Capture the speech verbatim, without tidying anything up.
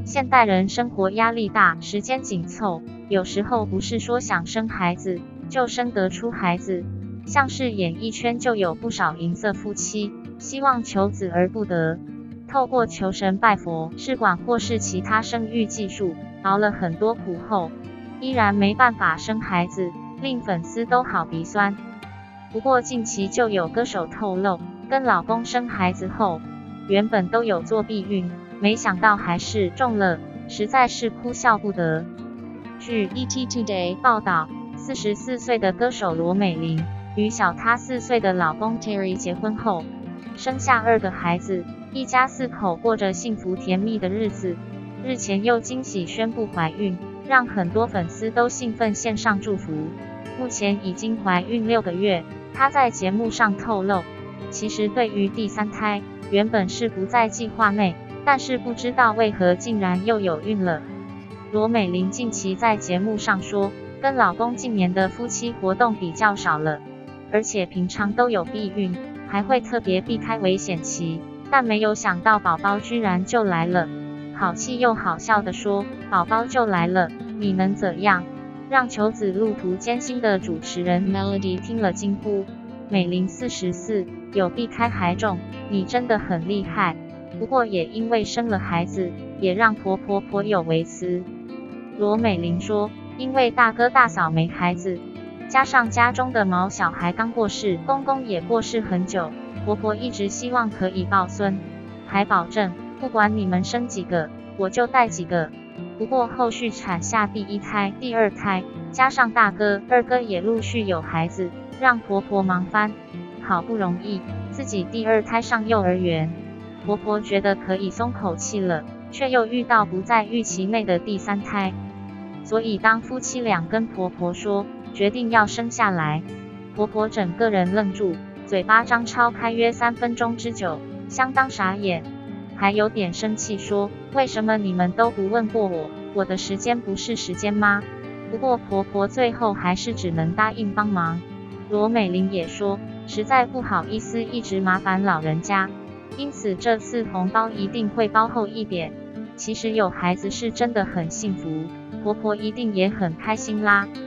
现代人生活压力大，时间紧凑，有时候不是说想生孩子就生得出孩子。像是演艺圈就有不少银色夫妻，希望求子而不得，透过求神拜佛、试管或是其他生育技术，熬了很多苦后，依然没办法生孩子，令粉丝都好鼻酸。不过近期就有歌手透露，跟老公生孩子后，原本都有做避孕，没想到还是中了，实在是哭笑不得。据 E T Today 报道，四十四岁的歌手罗美玲与小她四岁的老公 Terry 结婚后，生下二个孩子，一家四口过着幸福甜蜜的日子。日前又惊喜宣布怀孕，让很多粉丝都兴奋献上祝福。目前已经怀孕六个月，她在节目上透露，其实对于第三胎，原本是不在计划内，但是不知道为何竟然又有孕了。罗美玲近期在节目上说，跟老公近年的夫妻活动比较少了，而且平常都有避孕，还会特别避开危险期，但没有想到宝宝居然就来了。好气又好笑地说，宝宝就来了，你能怎样？让求子路途艰辛的主持人 Melody 听了惊呼，美玲四十四，有避开还中，你真的很厉害。不过也因为生了孩子，也让婆婆颇有微词。罗美玲说，因为大哥大嫂没孩子，加上家中的毛小孩刚过世，公公也过世很久，婆婆一直希望可以抱孙，还保证不管你们生几个，我就带几个。不过后续产下第一胎、第二胎，加上大哥、二哥也陆续有孩子，让婆婆忙翻。好不容易自己第二胎上幼儿园，婆婆觉得可以松口气了，却又遇到不在预期内的第三胎。所以当夫妻俩跟婆婆说决定要生下来，婆婆整个人愣住，嘴巴张超开约三分钟之久，相当傻眼，还有点生气说，为什么你们都不问过我，我的时间不是时间吗？不过婆婆最后还是只能答应帮忙。罗美玲也说，实在不好意思一直麻烦老人家，因此这次红包一定会包厚一点。其实有孩子是真的很幸福，婆婆一定也很开心啦。